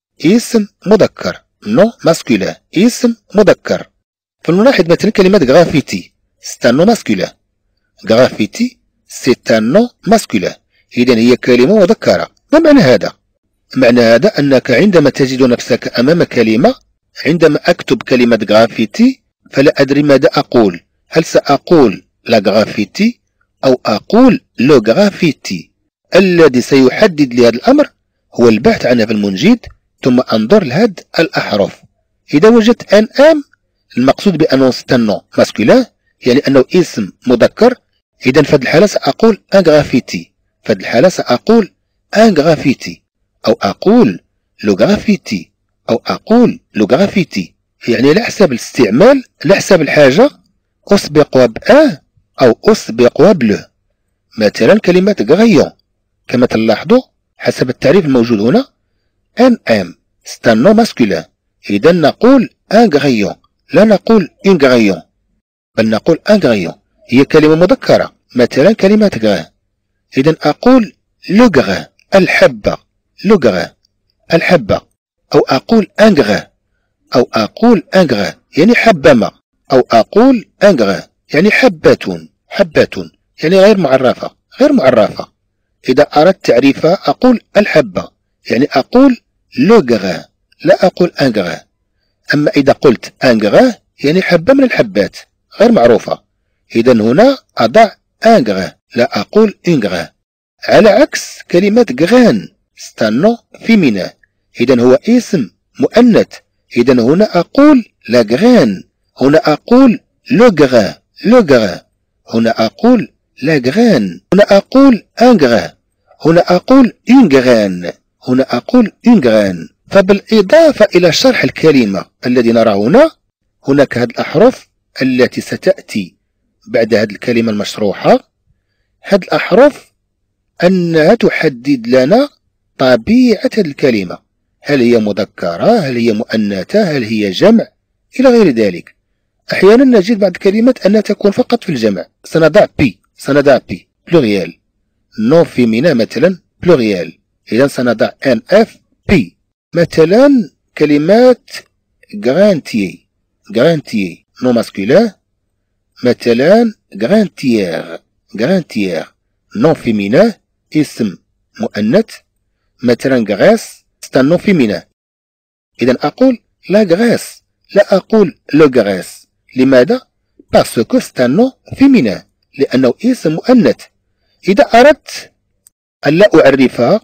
اسم مذكر. نو ماسكولين اسم مذكر. فنلاحظ مثلا كلمة غرافيتي c'est un nom masculin. غرافيتي c'est un nom masculin. إذا هي كلمة مذكرة. ما معنى هذا؟ معنى هذا أنك عندما تجد نفسك أمام كلمة، عندما أكتب كلمة غرافيتي فلا أدري ماذا أقول. هل سأقول لا غرافيتي أو أقول لو غرافيتي؟ الذي سيحدد لي هذا الأمر هو البحث عنها في المنجد ثم أنظر لهذه الأحرف. إذا وجدت ان ام المقصود بأنه ستانو ماسكولين يعني أنه اسم مذكر، إذا في هذه الحالة سأقول ان غرافيتي. في هذه الحالة سأقول ان غرافيتي أو أقول لو غرافيتي أو أقول لو غرافيتي. يعني على حسب الاستعمال، على حسب الحاجة أسبقها بأن أو أسبقها بلو. مثلا كلمة غريون كما تلاحظوا حسب التعريف الموجود هنا ان ام ستانو ماسكولين، إذا نقول ان غريون لا نقول ان غريون، بل نقول ان غريون. هي كلمة مذكرة. مثلا كلمة غران، إذا أقول لو غران الحبة. لو غران الحبة. أو أقول ان غران أو أقول ان غران يعني حبما. أو أقول ان غران يعني حبة. حبة يعني غير معرفة. غير معرفة. إذا أردت تعريفها أقول الحبة يعني أقول لو غران لا أقول ان غران. أما إذا قلت ان غران يعني حبة من الحبات غير معروفة، إذا هنا أضع ان غران لا أقول ان غران. على عكس كلمة غران ستانو فيمينا، إذا هو اسم مؤنث، إذا هنا أقول لا غران، هنا أقول لو غران. لو غران هنا أقول لا غران، هنا أقول ان غران، هنا أقول اون غران، هنا أقول اون غران. فبالإضافة إلى شرح الكلمة الذي نرى هنا، هناك هذه الأحرف التي ستأتي بعد هذه الكلمة المشروحة. هذه الأحرف أنها تحدد لنا طبيعة هذه الكلمة، هل هي مذكرة، هل هي مؤنثة، هل هي جمع، إلى غير ذلك. أحيانا نجد بعض الكلمات أنها تكون فقط في الجمع. سنضع بي، سنضع بي بلوريال. نو فيمينا مثلا بلوريال، إذا سنضع ان اف بي. مثلا كلمات غرانتيي، غرانتيي نو ماسكولين. مثلا غرانتيير، غرانتيير نو فيمينا اسم مؤنث. مثلا غريس ستان نو فيمينا، إذا أقول لا غريس لا أقول لو غريس. لماذا؟ باسكو ستان نو فيمينا لأنه اسم مؤنث. إذا أردت ألا أعرفها.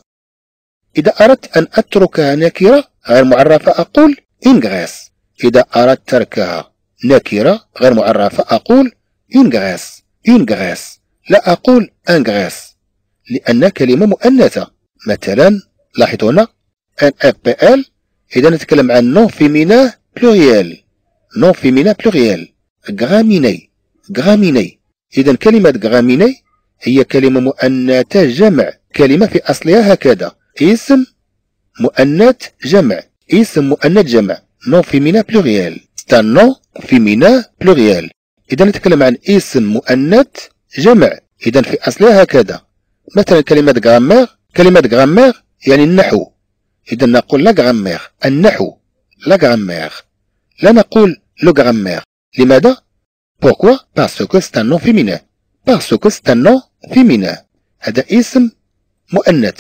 إذا أردت أن أتركها نكرة غير معرفة أقول إنغريس. إذا أردت تركها نكرة غير معرفة أقول إنغريس إنغريس، لا أقول إنغريس لأن كلمة مؤنثة. مثلا لاحظوا هنا ان اف بي ال، إذا نتكلم عن نون فيمينا بلوريال، نون فيمينا بلوريال. غراميني غراميني، إذا كلمة غراميني هي كلمة مؤنثة جمع، كلمة في أصلها هكذا، اسم مؤنث جمع، اسم مؤنث جمع، نون فيمينا بلوريال، c'est un nom féminin pluriel. إذا نتكلم عن اسم مؤنث جمع، إذا في أصلها هكذا. مثلا كلمة غرامير، كلمة غرامير يعني النحو، إذا نقول لا غرامير، النحو، لا غرامير، لا نقول لو غرامير. لماذا؟ Pourquoi? Parce que c'est un nom féminin. Parce que c'est un nom féminin. هذا اسم مؤنث.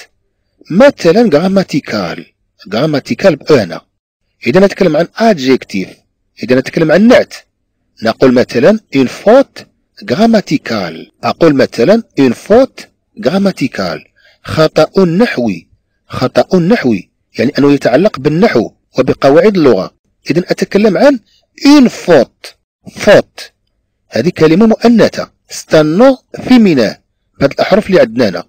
مثلا grammatical، grammatical بأنا. إذا نتكلم عن adjectif، إذا نتكلم عن نعت، نقول مثلا une faute grammaticale. أقول مثلا une faute grammaticale، خطأ نحوي، خطأ نحوي يعني أنه يتعلق بالنحو وبقواعد اللغة. إذا أتكلم عن une faute، faute هذه كلمة مؤنثة، c'est un nom féminin. بهاد الأحرف اللي عندنا هنا،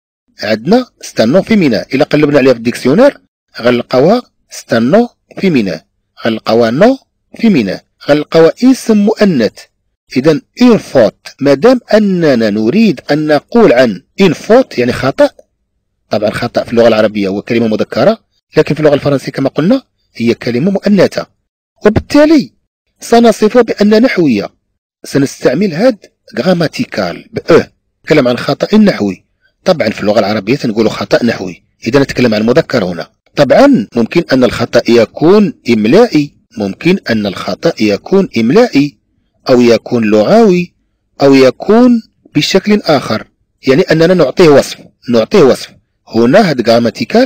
عندنا c'est un nom féminin. إلا قلبنا عليها في الديكسيونير غنلقاوها c'est un nom féminin، غنلقاوها نون féminin، غنلقاوها اسم مؤنث. إذا une faute، مادام أننا نريد أن نقول عن une faute يعني خطأ، طبعا خطأ في اللغة العربية هو كلمة مذكرة، لكن في اللغة الفرنسية كما قلنا هي كلمة مؤنثة، وبالتالي سنصفها بأن نحوية. سنستعمل هاد غراماتيكال بأه، نتكلم عن خطأ نحوي. طبعا في اللغة العربية نقول خطأ نحوي، إذا نتكلم عن مذكر هنا. طبعا ممكن أن الخطأ يكون إملائي، ممكن أن الخطأ يكون إملائي أو يكون لغوي أو يكون بشكل آخر، يعني أننا نعطيه وصف، نعطيه وصف. هنا هاد غراماتيكال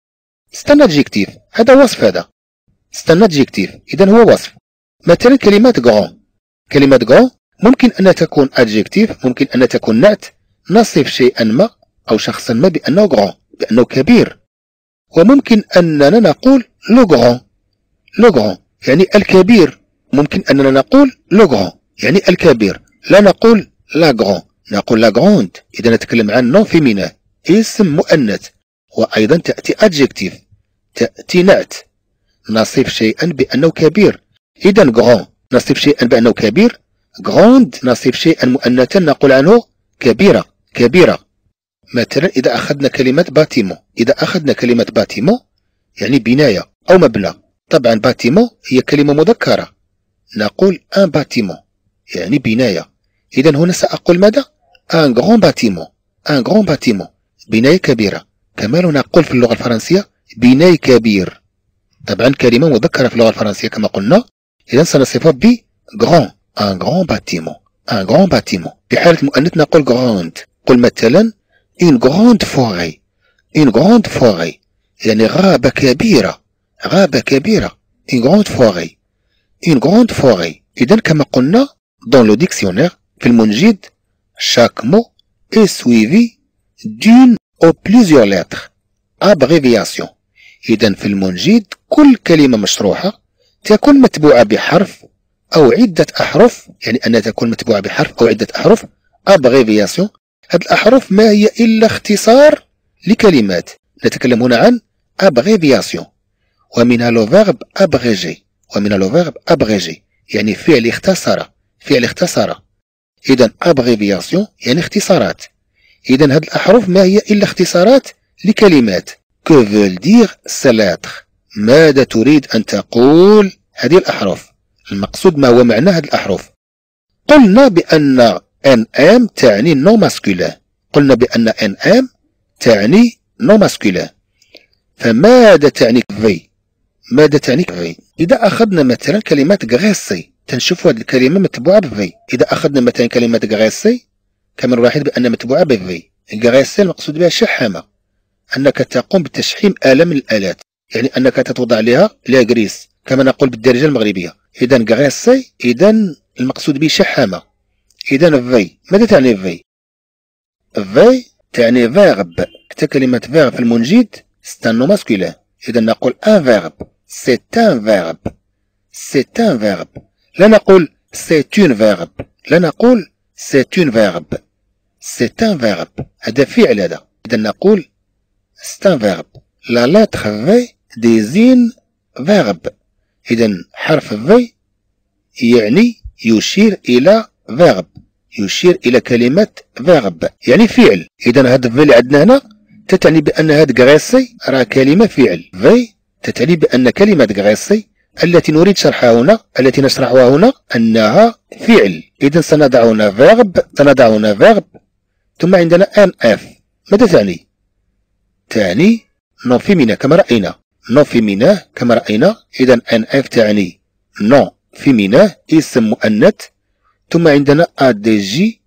ستان أدجيكتيف، هذا وصف، هذا ستان أدجيكتيف، إذا هو وصف. مثلا كلمة غران، كلمة غران ممكن أن تكون أدجيكتيف، ممكن أن تكون نعت، نصف شيئا ما أو شخصا ما بأنه غران، بأنه كبير. وممكن أننا نقول لو غران، لو غران يعني الكبير، ممكن أننا نقول لو غران يعني الكبير، لا نقول لا غران، نقول لا غروند. إذا نتكلم عن نون فيمينا، اسم مؤنث. وأيضا تأتي أدجيكتيف، تأتي نعت، نصف شيئا بأنه كبير. إذا غران نصف شيئا بأنه كبير، غروند نصف شيئا مؤنثا نقول عنه كبيرة، كبيرة. مثلا إذا أخذنا كلمة باتيمون، إذا أخذنا كلمة باتيمون يعني بناية أو مبنى. طبعا باتيمون هي كلمة مذكرة، نقول ان باتيمون يعني بناية. إذا هنا سأقول ماذا؟ ان غران باتيمون، ان غران باتيمون بناية كبيرة. كما نقول في اللغة الفرنسية بناي كبير، طبعا كلمة مذكرة في اللغة الفرنسية كما قلنا، إذا سنصفها ب غران، ان غران باتيمون، ان غران باتيمون. في حالة المؤنث نقول غراند. قل مثلا une grande forêt، une grande forêt يعني غابة كبيرة، غابة كبيرة، une grande forêt، une grande forêt. إذا كما قلنا dans le dictionnaire في المنجد chaque mot est suivi d'une ou plusieurs lettres abréviation. إذا في المنجد كل كلمة مشروحة تكون متبوعة بحرف أو عدة أحرف، يعني أنها تكون متبوعة بحرف أو عدة أحرف abréviation. هذه الأحرف ما هي إلا اختصار لكلمات. نتكلم هنا عن abréviation، ومنها لو فيرب abréger، ومنها لو فيرب abréger يعني فعل اختصر، فعل اختصر. إذا abréviation يعني اختصارات. إذا هذه الأحرف ما هي إلا اختصارات لكلمات. que veulent dire ces lettres؟ ماذا تريد أن تقول هذه الأحرف؟ المقصود ما هو معنى هذه الأحرف؟ قلنا بأن ان ام تعني نو ماسكولين، قلنا بأن ان ام تعني نو ماسكولين. فماذا تعني في؟ ماذا تعني في؟ إذا أخذنا مثلا كلمة غريسي تنشوف هذه الكلمة متبوعة بفي. إذا أخذنا مثلا كلمة غريسي كما نلاحظ بأن متبوعة بفي. غريسي المقصود بها شحامة، أنك تقوم بتشحيم آلة من الآلات، يعني أنك تتوضع عليها لا غريس كما نقول بالدارجة المغربية. إذا غريسي إذا المقصود به شحامة. إذا في ماذا تعني في؟ في تعني فيرب حتى كلمة verbe في المنجد c'est un nom masculin. إذا نقول un verbe. C'est un verbe. C'est un verbe. لا نقول c'est une verbe. لا نقول c'est une verbe. C'est un verbe. هذا فعل هذا. إذا نقول c'est un verbe. La lettre V désigne verbe. إذا حرف V يعني يشير إلى verbe. يشير إلى كلمة verbe يعني فعل. إذا هاد في اللي عندنا هنا تتعني بأن هاد غريسي راه كلمة فعل. في تتعني بأن كلمة غريسي التي نريد شرحها هنا التي نشرحها هنا أنها فعل. إذا سنضع هنا verb سنضع هنا verb ثم عندنا ان اف. ماذا تعني؟ تعني نون فيمينا كما رأينا. نون فيمينا كما رأينا. إذا ان اف تعني نون فيمينا اسم مؤنث. ثم عندنا ا دي جي.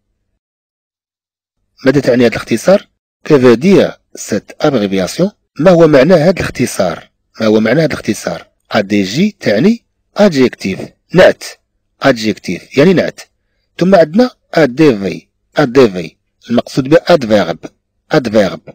ماذا تعني هذا الاختصار؟ que veut dire cette abréviation؟ ما هو معنى هذا الاختصار؟ ما هو معنى هذا الاختصار؟ ا دي جي تعني adjective نعت. adjective يعني نعت. ثم عندنا ا دي في. ا دي في المقصود به adverb. adverb.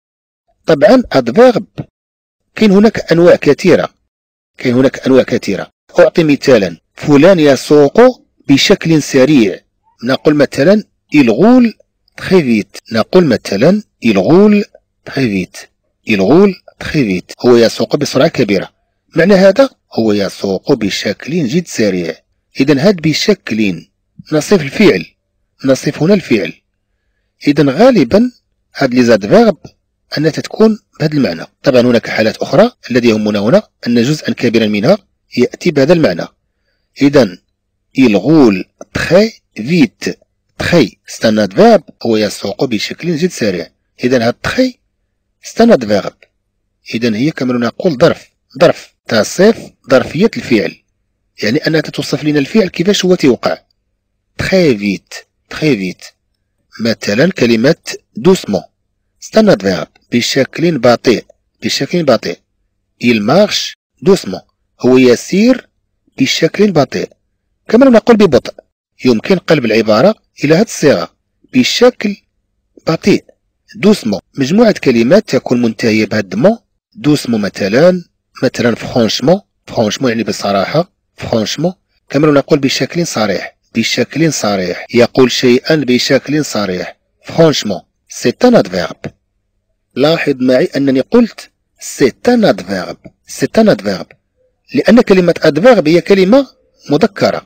طبعا adverb كاين هناك انواع كثيرة. كاين هناك انواع كثيرة. اعطي مثالا. فلان يسوق بشكل سريع. نقول مثلا il roule très vite. نقول مثلا il roule très vite. il roule très vite. هو يسوق بسرعة كبيرة. معنى هذا هو يسوق بشكل جد سريع. إذا هاد بشكل نصف الفعل. نصف هنا الفعل. إذا غالبا هاد لي زادفيرب أنها تكون بهذا المعنى. طبعا هناك حالات أخرى الذي يهمنا هنا أن جزءا كبيرا منها يأتي بهذا المعنى. إذا il roule très vite. très c'est un adverbe. هو يسوق بشكل جد سريع. إذا هاد très c'est un adverbe. إذا هي كما نقول ظرف. ظرف تصف ظرفية الفعل. يعني أنها توصف لنا الفعل كيفاش هو تيوقع. très vite. très vite. مثلا كلمة doucement c'est un adverbe. بشكل بطيء. بشكل بطيء. il marche doucement. هو يسير بشكل بطيء. كما نقول ببطء. يمكن قلب العبارة إلى هذه الصيغة بشكل بطيء. doucement مجموعة كلمات تكون منتهية بهذا مو. doucement مثلا مثلا franchement. franchement يعني بصراحة. franchement كما نقول بشكل صريح. بشكل صريح. يقول شيئا بشكل صريح. franchement c'est un adverbe. لاحظ معي أنني قلت c'est un adverbe. c'est un adverbe لأن كلمة adverbe هي كلمة مذكرة.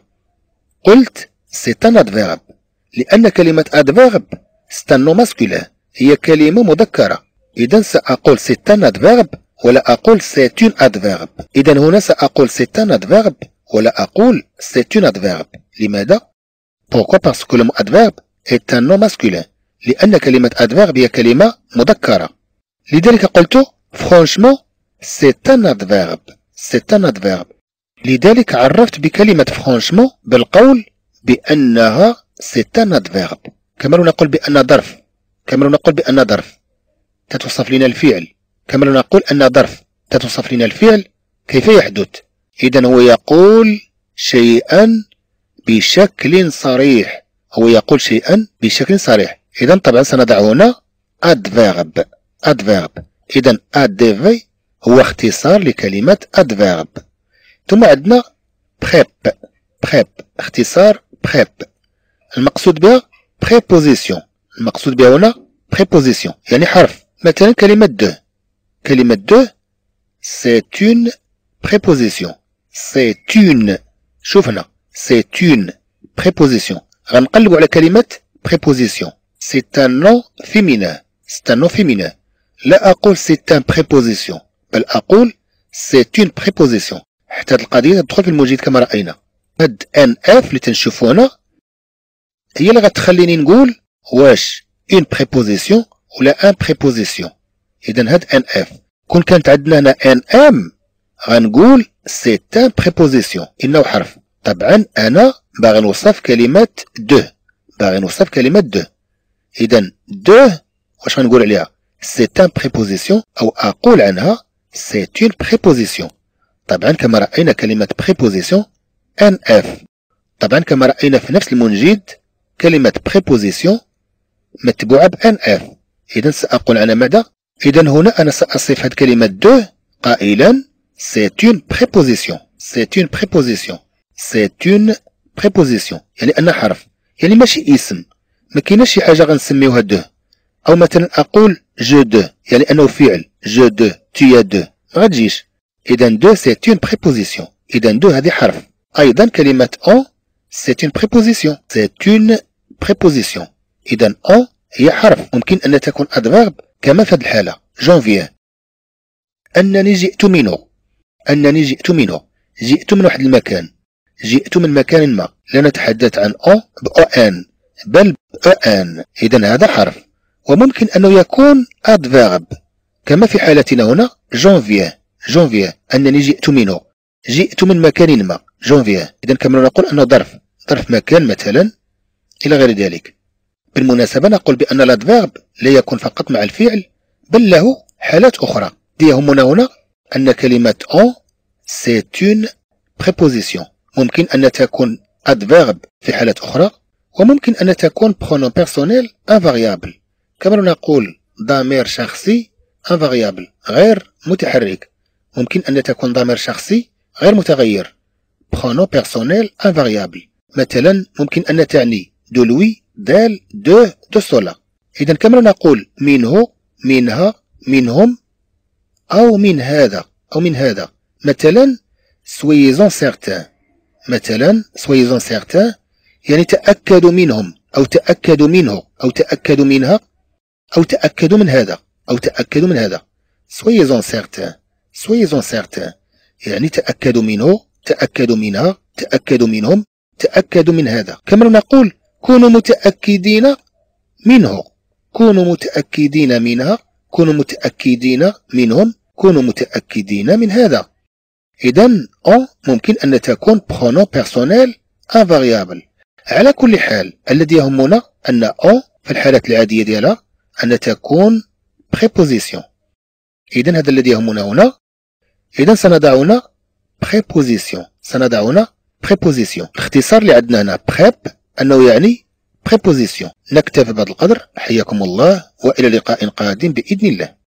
قلت c'est un adverbe لأن كلمة adverbe c'est un nom masculin. هي كلمة مذكرة. إذا سأقول c'est un adverbe ولا أقول c'est une adverbe. إذا هنا سأقول c'est un adverbe ولا أقول c'est une adverbe. لماذا؟ Pourquoi? Parce que le mot adverbe est un nom masculin. لأن كلمة adverbe هي كلمة مذكرة. لذلك قلت franchement c'est un adverbe. c'est un adverbe. لذلك عرفت بكلمة franchement بالقول بأنها c'est un adverbe. كما نقول بأن ظرف. كما نقول بأن ظرف تتوصف لنا الفعل. كما نقول أن ظرف تتوصف لنا الفعل كيف يحدث. إذا هو يقول شيئا بشكل صريح. هو يقول شيئا بشكل صريح. إذا طبعا سنضع هنا adverb. adverb. إذا adv هو اختصار لكلمة adverb. ثم عندنا prep. prep اختصار prep. المقصود بها préposition. المقصود بها هنا préposition يعني حرف. مثلا كلمة de. كلمة de c'est une préposition. c'est une. شوف هنا c'est une préposition. غنقلبوا على كلمة préposition. c'est un nom féminin. c'est un nom féminin. لا أقول c'est un préposition بل أقول c'est une préposition. حتى هذه القضية تدخل في الموجد كما رأينا. هاد ان اف اللي تنشوفو هنا هي اللي غتخليني نقول واش une préposition ولا un préposition. إذا هاد ان اف كون كانت عندنا هنا ان ام غنقول c'est un préposition إنه حرف. طبعا أنا باغي نوصف كلمة de. باغي نوصف كلمة de. إذا de واش غنقول عليها c'est un préposition أو أقول عنها c'est une préposition. طبعا كما رأينا كلمة préposition ان اف. طبعا كما رأينا في نفس المنجد كلمة préposition متبوعة ب ان اف. إذا سأقول عنها ماذا؟ إذا هنا أنا سأصف هذه كلمة دو قائلا c'est une préposition c'est une préposition c'est une préposition يعني أنها حرف، يعني ماشي اسم، ما كايناش شي حاجة غنسميوها دو. أو مثلا أقول جو دو يعني أنه فعل، جو دو tu as دو ما غتجيش. إذا دو c'est une préposition، إذا دو هذه حرف. أيضا كلمة أون c'est une préposition c'est une préposition، إذا أون هي حرف، ممكن أن تكون adverb كما في هذه الحالة j'en viens. أنني جئت منه، أنني جئت منه، جئت من واحد المكان، جئت من مكان ما، لا نتحدث عن أون بأو أن بل بأو أن، إذا هذا حرف. وممكن أنه يكون adverb كما في حالتنا هنا j'en viens j'en viens أنني جئت منه، جئت من مكان ما j'en viens، إذا كما نقول أنه ظرف، ظرف مكان مثلا إلى غير ذلك. بالمناسبة نقول بأن الادفيرب لا يكون فقط مع الفعل بل له حالات أخرى. يهمنا هنا أن كلمة أون c'est une préposition، ممكن أن تكون adverb في حالات أخرى، وممكن أن تكون pronom personnel invariable كما نقول ضمير شخصي invariable غير متحرك، ممكن أن تكون ضمير شخصي غير متغير pronom personnel invariable. مثلا ممكن أن تعني دو لوي دال دو دو سولا، إذا كما نقول منه منها منهم أو من هذا أو من هذا. مثلا soyez-en certains، مثلا soyez-en certains يعني تأكدوا منهم أو تأكدوا منه أو تأكدوا منها أو تأكدوا من هذا أو تأكدوا من هذا. soyez-en certains soyez-en certains يعني تأكدوا منه تأكدوا منها تأكدوا منهم تأكدوا من هذا. كما نقول كونوا متأكدين منه، كونوا متأكدين منها، كونوا متأكدين منهم، كونوا متأكدين من هذا. إذا أون ممكن أن تكون pronom personnel invariable. على كل حال الذي يهمنا أن أون في الحالات العادية ديالها أن تكون préposition. إذا هذا الذي يهمنا هنا. إذا سنضع هنا préposition، سنضع هنا préposition. الاختصار اللي عندنا هنا prep أنه يعني préposition. نكتفي بهذا القدر، حياكم الله وإلى لقاء قادم بإذن الله.